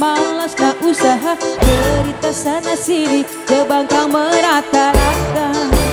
malas nak usaha, cerita sana sini kebangkang merata-rata.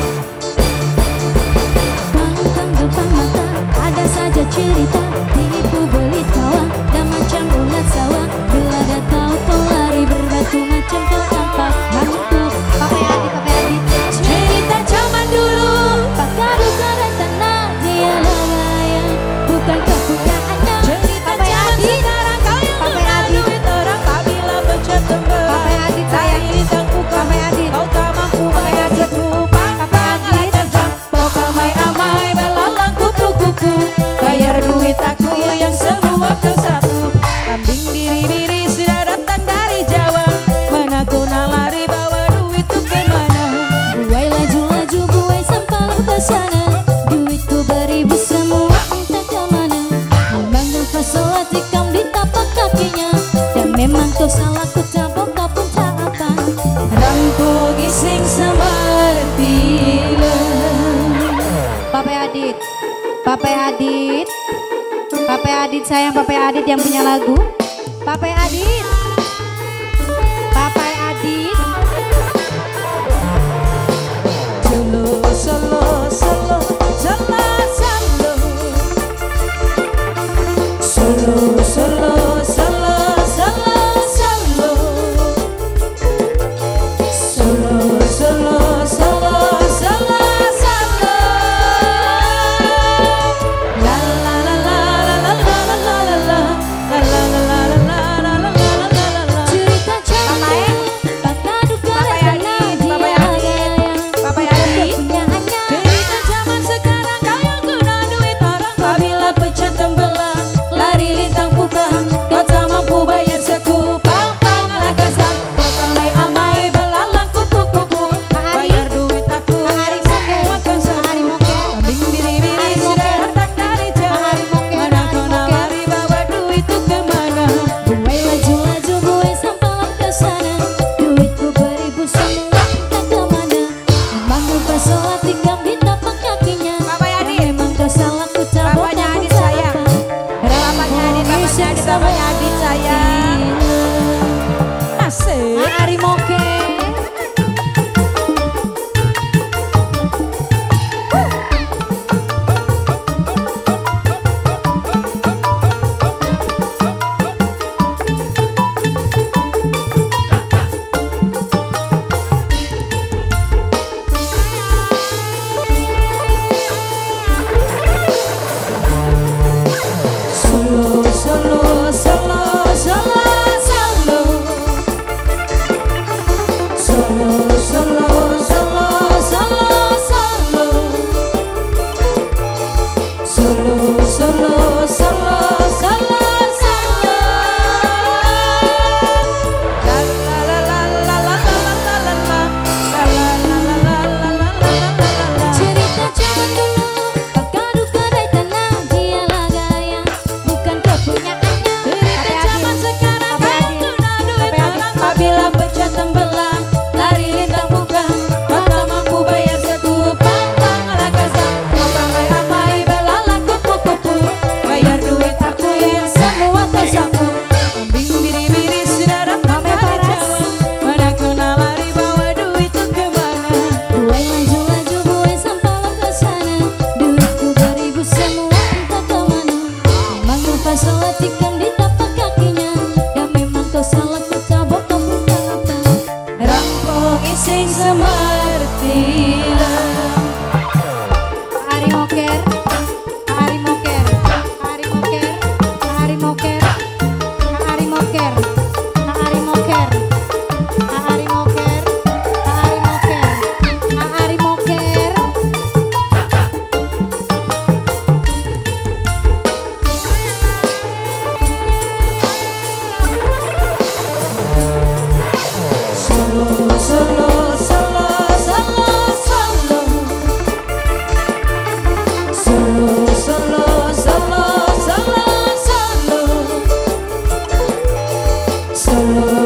Pangkang depan mata ada saja cerita, tipu beli tawa dan macam ulat sawah. Bila dah tahu kau lari berbatu macam kau tampak hantu. Pakai adit cerita zaman dulu, pakar duka dan tanah dia lagaya, bukan kepunyaannya. Cerita zaman sekarang kau yang guna duit orang apabila pencet tombol. Pakai adit sayang, Lintang bukan pakai adit, kau tak mampu bayar sekupang. pakai adit. Kau amai-amai belalang kupu-kupu, bayar duit aku yang semua kau sapu. Kambing biri-biri sudah datang dari Jawa, mana kau nak lari bawa duit tuh kemana? Buai laju-laju, buai sampah ke sana, duitku beribu semua entah ke mana. Memang nafas sholat tikam di tapak kakinya, dan memang kau salah ku tabok kau pun tak apa. Rangku gising seperti Papai Adit, Papai Adit, Papai Adit sayang, Papai Adit yang punya lagu. Papai Adit, Papai Adit. Solo, solo, solo, solo, solo. Solo, solo, solo, solo, solo. Solo, solo, solo, solo, solo. La la la la la la la la la la. La la la la la la la la la la la. Cerita zaman pakar duka dan tanah dia lagaya, Papai bukan Adit. kepunyaannya. Cerita zaman sekarang kau yang guna duit orang apabila pencet tembelang, lari lintang bukan kau tak mampu bayar sekupang. Pangalah kasar kau amai-amai belalang kupu-kupu, bayar duit aku yang semua kau sapu. Kambing biri-biri sudah datang dari Jawa, mana kau nak lari bawa duit tuh kemana? Buai laju-laju, buai sampah ke sana, duitku beribu semua entah ke mana. Memang lupa sholat tikam di tapak kakinya, Papai dan Adit. memang kau salah ku tabok Bapaknya kau Adit pun tak sayang. apa. Bapaknya Adit, bapaknya Adit, bapaknya Adit sayang. Asik. Ari Moke. Solo, solo, solo, solo, solo. Solo, solo, solo, solo, solo. Solo, solo, solo, solo, solo. La la la la la la la la la la. La la la la la la la la la. Cerita zaman dulu, pakar duka dan tanah dia lagaya, bukan kepunyaannya. Cerita zaman sekarang kau guna duit orang apabila pencet tembelang, lari lintang bukan kau tak mampu bayar sekupang. Pangalah kasar kau amai-amai belalang kupu-kupu, bayar duit aku yang semua kau sapu. Kambing biri-biri sudah datang dari Jawa, mana kau nak lari bawa duit tuh kemana? Buai laju-laju, buai sampah ke sana, duitku beribu semua entah ke mana. Memang lupa sholat tikam di tapak kakinya, dan memang kau salah ku tabok kau pun tak apa. Rampung ising seperti Ari Moker, Ari Moker, Ari Moker, Ari Moker, Ari Moker, Ari Moker, Ari Moker, Ari Moker, Ari Moker. solo, solo, solo, solo, solo. Solo, solo, solo, solo, solo. Solo,